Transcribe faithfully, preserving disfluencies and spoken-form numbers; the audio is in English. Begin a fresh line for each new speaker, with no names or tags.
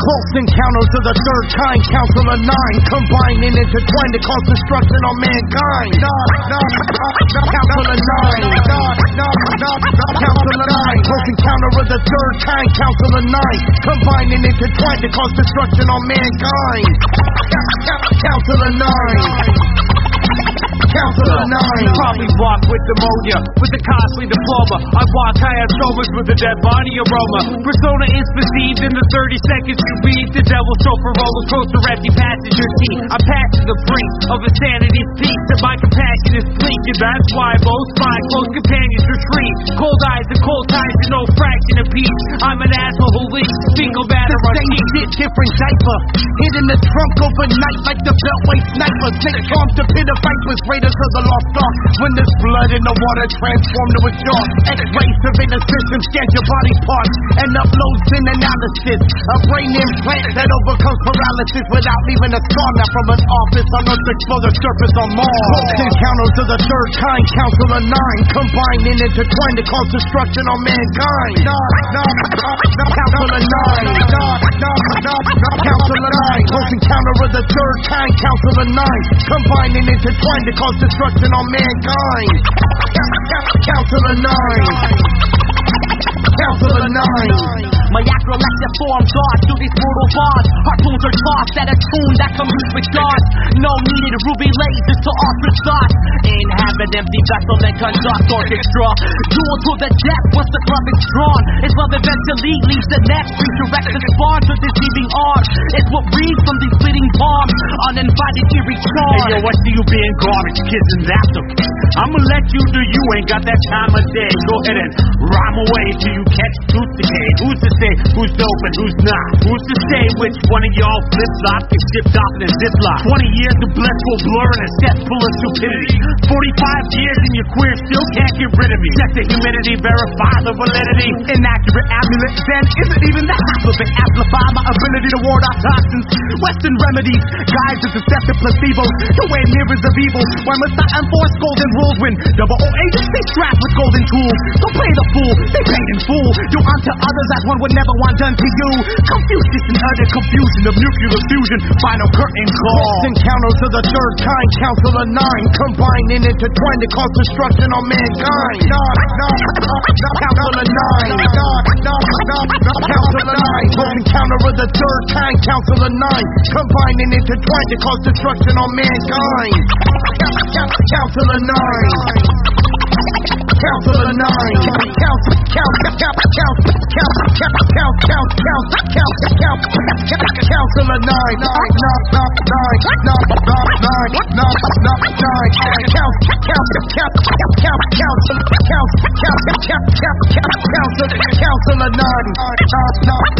Close encounters of the third kind, Counselor Nine, combined and intertwined to cause destruction on mankind. Counselor Nine, Counselor Nine, close encounter of the third kind, Counselor Nine, combined and intertwined to cause destruction on mankind. Counselor Nine. Counselor Nine.
Probably walk with pneumonia, with a costly diploma. I walk high on shoulders with a dead body aroma. Persona is perceived in the thirty seconds you read. The devil's chauffeur roller coaster empty passenger seat. I'm past the brink of insanity's peak, and my compassion is bleak, and that's why most my close companions retreat. Cold eyes and cold ties and no fraction of peace. I'm an asshole who leaks single matter on
same shit, different diaper. Hid in the trunk overnight like the Beltway sniper. Snake arms to pit of vipers, raiders of the lost ark. When there's blood in the water, transform to a shark. X-rays surveillance system scans your body parts and uploads in analysis. A brain implant that overcomes paralysis without leaving a scar. Now from an office on Earth, explore the surface on Mars. Close encounters of the third kind, Counselor Nine, combined and intertwined to cause destruction on mankind. Counselor Nine, Counselor Nine, close encounter of the third kind, Counselor Nine, combined and intertwined to cause destruction on mankind. Counselor Nine. Counselor Nine.
My acroleptic form guards through these mortal bonds. Harpoons are tossed at a tune that commutes with gods. No needed ruby lasers to offer thoughts. Inhabit empty vessel and conduct orchestra. Duel to the death once the club is drawn. It's love eventually leaves the next. Resurrects the spawns with deceiving arms. It's what reads from these bleeding palms. Uninvited eerie charm.
Hey yo, I see you being garbage kids and after. I'ma let you do you, ain't got that time of day. Go ahead and rhyme away till you catch tooth decay. Who's to say who's dope and who's not? Who's to say which one of y'all flip-flop gets shipped off in a ziplock? Twenty years of blissful blur and a set full of stupidity. Forty-five years and your queer still can't get rid of me. Check the humidity, verify the validity.
Inaccurate amulet, then isn't even the half of it. Amplify my ability to ward off toxins. Western remedies, guides as deceptive placebos. The way mirrors of evil. Why must I enforce golden rules when double O agents stay strapped with golden tools? Don't play the fool, they paid in full. Do unto others as one would never want done to you. Confucius and utter confusion of nuclear fusion. Final curtain call.
Close encounters of the third kind, Counselor Nine, combined and intertwined to cause destruction on mankind. Counselor Nine. Counselor Nine. Close encounter of the third kind, Counselor Nine, combined and intertwined to cause destruction on mankind. Counselor Nine. Counselor Nine. Counsel, counsel, counsel, counsel, counsel, counsel, Counselor Nine. Nine, nine, nine, nine, nine, nine, nine, nine, counsel, counsel, counsel, counsel, counsel, counsel, counsel, Counselor Nine.